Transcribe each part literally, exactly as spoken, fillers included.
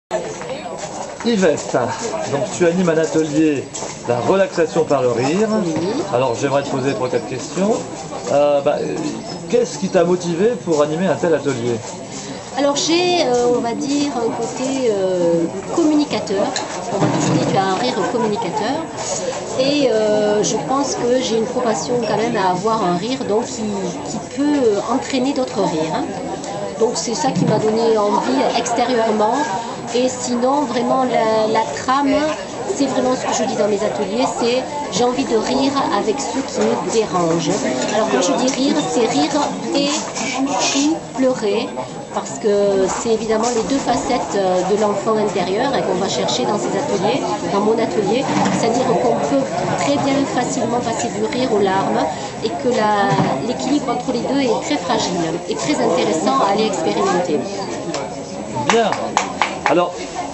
Yvette, donc tu animes un atelier, la relaxation par le rire. Oui. Alors j'aimerais te poser trois quatre questions. Euh, bah, Qu'est-ce qui t'a motivé pour animer un tel atelier? Alors j'ai, euh, on va dire, un côté euh, communicateur. On va toujours dire tu as un rire communicateur. Et euh, je pense que j'ai une propension quand même à avoir un rire donc qui, qui peut entraîner d'autres rires. Hein. Donc c'est ça qui m'a donné envie extérieurement. Et sinon, vraiment, la, la trame, c'est vraiment ce que je dis dans mes ateliers, c'est j'ai envie de rire avec ceux qui me dérangent. Alors quand je dis rire, c'est rire et ou pleurer, parce que c'est évidemment les deux facettes de l'enfant intérieur et qu'on va chercher dans ces ateliers, dans mon atelier. C'est-à-dire qu'on peut très bien facilement passer du rire aux larmes et que l'équilibre entre les deux est très fragile et très intéressant à aller expérimenter. Bien. Alors,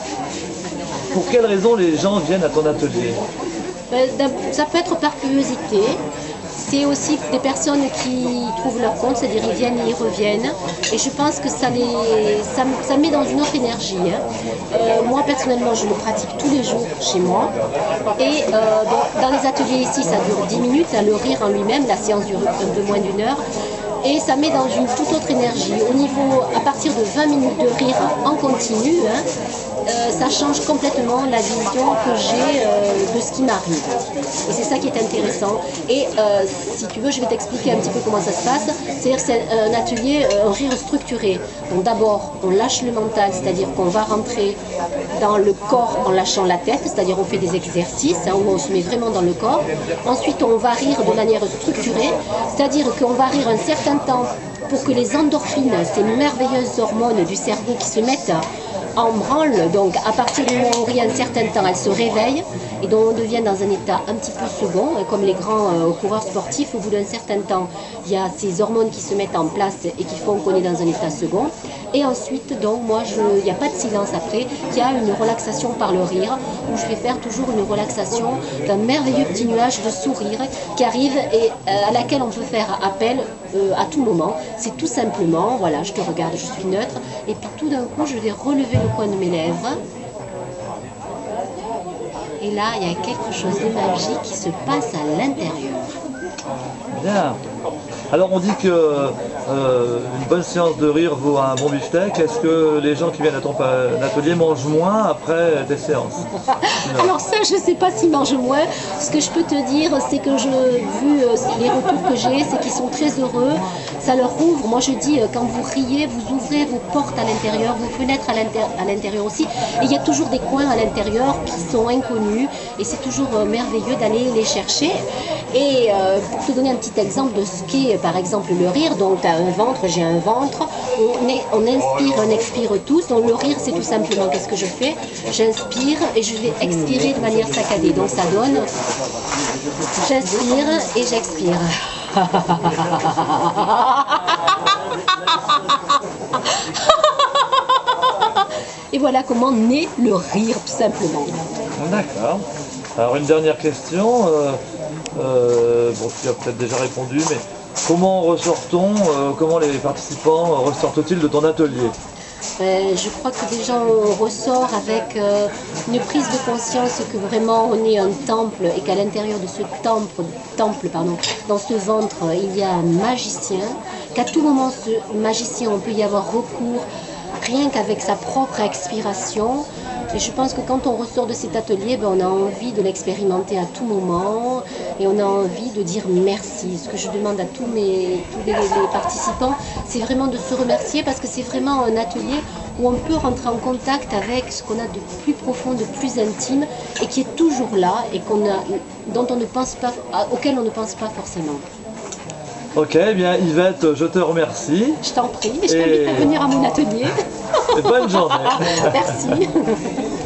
pour quelles raisons les gens viennent à ton atelier? Ça peut être par curiosité. C'est aussi des personnes qui trouvent leur compte, c'est-à-dire ils viennent et ils reviennent. Et je pense que ça les, ça, ça met dans une autre énergie. Hein. Euh, moi personnellement, je le pratique tous les jours chez moi. Et euh, bon, dans les ateliers ici, ça dure dix minutes. Hein, le rire en lui-même, la séance dure un peu moins d'une heure. Et ça met dans une toute autre énergie. Au niveau, à partir de vingt minutes de rire en continu, hein, euh, ça change complètement la vision que j'ai euh, de ce qui m'arrive. Et c'est ça qui est intéressant. Et euh, si tu veux, je vais t'expliquer un petit peu comment ça se passe. C'est-à-dire que c'est un atelier, un rire structuré. Donc d'abord, on lâche le mental, c'est-à-dire qu'on va rentrer dans le corps en lâchant la tête, c'est-à-dire on fait des exercices hein, où on se met vraiment dans le corps. Ensuite, on va rire de manière structurée, c'est-à-dire qu'on va rire un certain temps pour que les endorphines, ces merveilleuses hormones du cerveau qui se mettent en branle, donc à partir du moment où on rit un certain temps, elles se réveillent et donc on devient dans un état un petit peu second, comme les grands euh, coureurs sportifs, au bout d'un certain temps, il y a ces hormones qui se mettent en place et qui font qu'on est dans un état second. Et ensuite, donc moi, je, il n'y a pas de silence après, il y a une relaxation par le rire, où je vais faire toujours une relaxation d'un merveilleux petit nuage de sourire qui arrive et euh, à laquelle on peut faire appel euh, à tout moment. C'est tout simplement, voilà, je te regarde, je suis neutre, et puis tout d'un coup, je vais relever le coin de mes lèvres. Et là, il y a quelque chose de magique qui se passe à l'intérieur. Bien. Alors on dit que euh, une bonne séance de rire vaut un bon beefsteak. Est-ce que les gens qui viennent à ton atelier mangent moins après tes séances? Alors ça, je ne sais pas s'ils mangent moins. Ce que je peux te dire, c'est que je, vu les retours que j'ai, c'est qu'ils sont très heureux. Ça leur ouvre. Moi, je dis, quand vous riez, vous ouvrez vos portes à l'intérieur, vos fenêtres à l'intérieur aussi. Et il y a toujours des coins à l'intérieur qui sont inconnus. Et c'est toujours merveilleux d'aller les chercher. Et euh, pour te donner un petit exemple de ce qu'est, par exemple, le rire, donc tu as un ventre, j'ai un ventre, on, est, on inspire, on expire tous, donc le rire c'est tout simplement, qu'est-ce que je fais? J'inspire et je vais expirer de manière saccadée, donc ça donne, j'inspire et j'expire. Et voilà comment naît le rire, tout simplement. D'accord. Alors une dernière question, euh, euh, bon tu as peut-être déjà répondu, mais comment ressort-on, euh, comment les participants ressortent-ils de ton atelier? Euh, je crois que déjà on ressort avec euh, une prise de conscience que vraiment on est un temple et qu'à l'intérieur de ce temple, temple pardon, dans ce ventre, il y a un magicien, qu'à tout moment ce magicien on peut y avoir recours rien qu'avec sa propre expiration. Et je pense que quand on ressort de cet atelier, ben, on a envie de l'expérimenter à tout moment et on a envie de dire merci. Ce que je demande à tous, mes, tous les, les participants, c'est vraiment de se remercier parce que c'est vraiment un atelier où on peut rentrer en contact avec ce qu'on a de plus profond, de plus intime et qui est toujours là et qu'on a, dont on ne pense pas, auquel on ne pense pas forcément. Ok, bien Yvette, je te remercie. Je t'en prie, et je t'invite à venir à mon atelier. Et bonne journée. Merci.